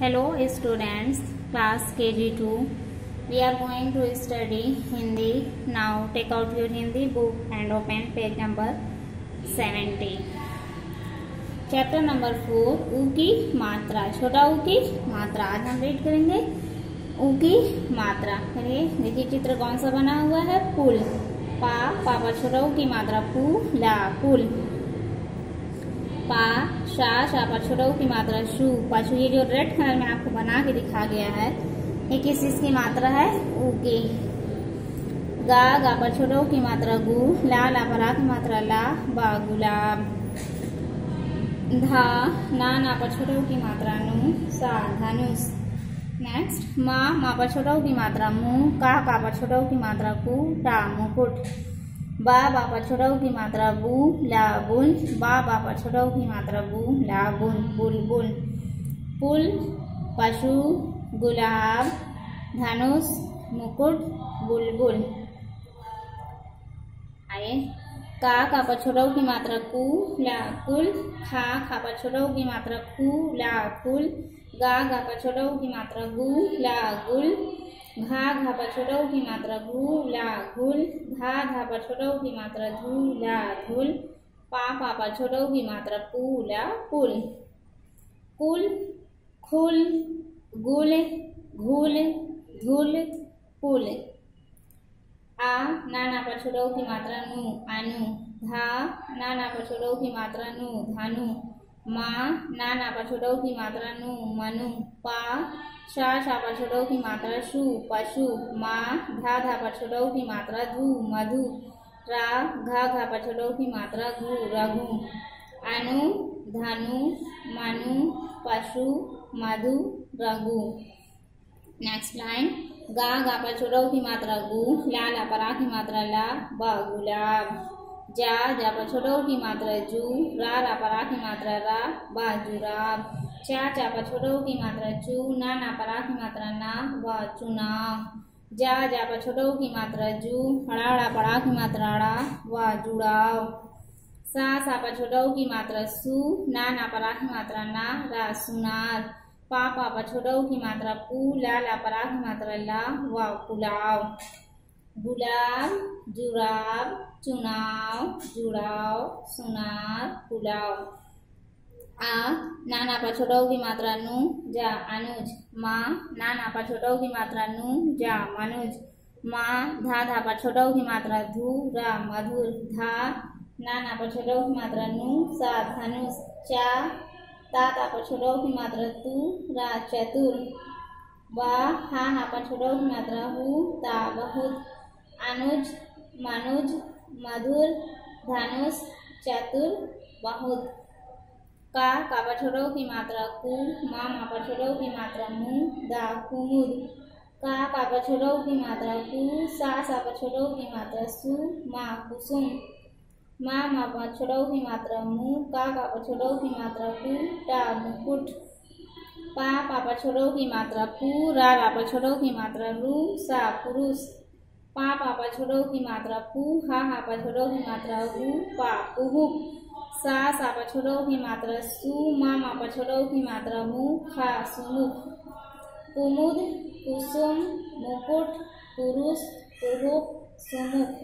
Hello students, class KG2. We are going to study Hindi. Now take out your Hindi book and open page number 70. Chapter number 4, ऊ की मात्रा, छोटा ऊ की मात्रा। आज हम रीड करेंगे ऊ की मात्रा। चलिए देखिए चित्र कौन सा बना हुआ है। पुल, पा पर छोटा ऊ की मात्रा पू ला पुल। पा शा पर छोटा ऊ की मात्रा शू पाछू। ये जो रेड कलर में आपको बना के दिखा गया है ये किस चीज की मात्रा है, ऊ की। गा पर छोटा ऊ की मात्रा गु। ला पर आ की मात्रा ला बा गुलाब। धा ना पर छोटा ऊ की मात्रा नु सा धनुष। नेक्स्ट माँ पर छोटा ऊ की मात्रा मु। का पर छोटा ऊ की मात्रा कु टा मुकुट। बा पर छोटा ऊ की मात्रा बू ला बुल। बा पर छोटा ऊ की मात्रा बू ला बुल बुलबुल। पुल पशु गुलाब धनुष मुकुट बुलबुल। आइए का पर छोटा ऊ की मात्रा कु ला कुल। खा पर छोटा ऊ की मात्रा खू ला कुल। गा पर छोटा ऊ की मात्रा गु ला गुल। घा पर छोटा ऊ की मात्रा घू ला घुल। धा पर छोटा ऊ की मात्रा धू ला धुल। पा पर छोटा ऊ की मात्रा पू ला पुल। कुल खुल गुल घुल धुल पुल। आ ना पर छोटा ऊ की मात्रा नु अनु। धा ना पर छोटा ऊ की मात्रा नु धानु। माँ ना पर छोटा ऊ की मात्रा नु मनु। पा शा पर छोटा ऊ की मात्रा शु पशु। माँ धा पर छोटा ऊ की मात्रा धू मधु। रा घा पर छोटा ऊ की मात्रा घू रघु। अनु धनु मनु पशु मधु रघु। नेक्स्ट लाइन गा पर छोटा ऊ की मात्रा गु। ला पर आ की मात्रा ला बा गुलाब। जा पर छोटा ऊ की मात्रा जू। रा पर आ की मात्रा रा बा जुराब। चा पर छोटा ऊ की मात्रा चू। ना पर आ की मात्रा ना बा चुनाव। जा पर छोटा ऊ की मात्रा जू। हड़ा पर आ की मात्रा ड़ा वा जुड़ाव। सा पर छोटा ऊ की मात्रा सू। ना पर आ की मात्रा ना रा सुनार। पा पर छोटा ऊ की मात्रा पू। ला पर आ की मात्रा ला वा पुलाव। गुलाब जुराब चुनाव जुड़ाव सुनार पुलाव। आ ना पर छोटा ऊ की मात्रा नु जा अनुज। माँ ना पर छोटा ऊ की मात्रा नु जा मनुज। माँ धा पर छोटा ऊ की मात्रा धू रा मधुर। धा ना पर छोटा ऊ की मात्रा नु सा धनुष। चा ता पर छोटा ऊ की मात्रा तू रा चतुर। बा हा पर छोटा ऊ की मात्रा हु ता बहुत। अनुज मनुज मधुर धनुष चतुर बहुत। का पर छोटा ऊ की मात्रा कु। माँ पर छोटा ऊ की मात्रा मु दा कुमुद। का पर छोटा ऊ की मात्रा कु। सा पर छोटा ऊ की मात्रा सु माँ कुसुम। माँ पर छोटा ऊ की मात्रा मु। का पर छोटा ऊ की मात्रा कु टा मुकुट। पा पर छोटा ऊ की मात्रा पू। रा पर छोटा ऊ की मात्रा रू सा पुरुष। पा पर छोटा ऊ की मात्रा पू। हा पर छोटा ऊ की मात्रा हु पा पुहुक। सा पर छोटा ऊ की मात्रा सु। माँ पर छोटा ऊ की मात्रा मु खा सुमुख। कुमुद कुसुम मुकुट पुरुष पुहुक सुमुख।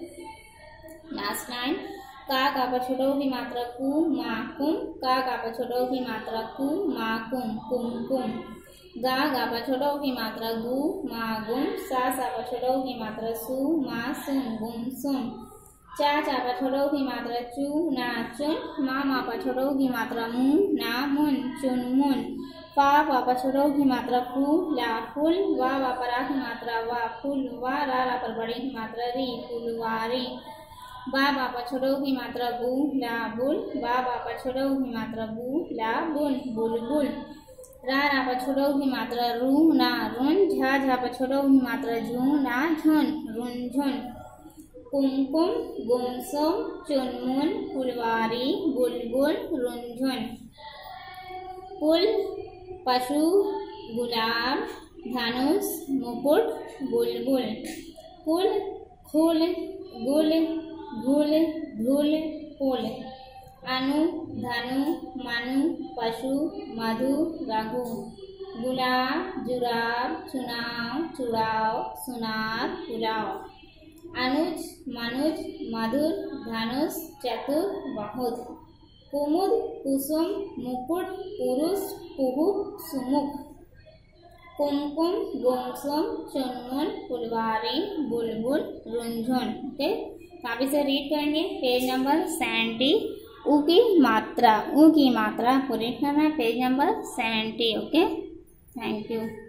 लास्ट लाइन का पर छोटा ऊ की मात्रा कु माकुम। का पर छोटा ऊ की मात्रा कु माकुम कुमकुम। गा पर छोटा ऊ की मात्रा गु मागुम। सा पर छोटा ऊ की मात्रा सु मासुम गुमसुम। चा पर छोटा ऊ की मात्रा चू ना चुन। माँ पर छोटा ऊ की मात्रा मु ना मुन चुनमुन। पा पर छोटा ऊ की मात्रा फू ला फुल। वा पर आ की मात्रा वा फुल वा। रा पर बड़ी की मात्रा री फुलवारी। बा पर छोटा ऊ की मात्रा बू ला बुल। बा पर छोटा ऊ की मात्रा बू ला बुल बुलबुल। रा पर छोटा ऊ की मात्रा रू ना रुन। झा पर छोटा ऊ की मात्रा झू ना झुन रुनझुन। कुमकुम गुमसुम चुनमुन फुलवारी बुलबुल रुनझुन। पुल पशु गुलाब धनुष मुकुट बुलबुल। पुल खुल गुल घुल धुल पुल। अनु धनु मनु पशु मधु रघु। गुलाब, जुराब, चुनाव, चुड़ाव, सुनार, पुलाव। अनुज, मनुज, मधुर, धनुष, चतुर, बहुत। कुमुद, कुसुम, मुकुट, पुरुष, कुहुक, सुमुख। कुमकुम, गुमसुम, चुनमुन, फुलवारी, बुलबुल, रुंझुन। ओके, काफी से रीड करेंगे। Page number 70। ऊ की मात्रा, ऊ की मात्रा पूरी करना है। Page number 70। Okay, thank you.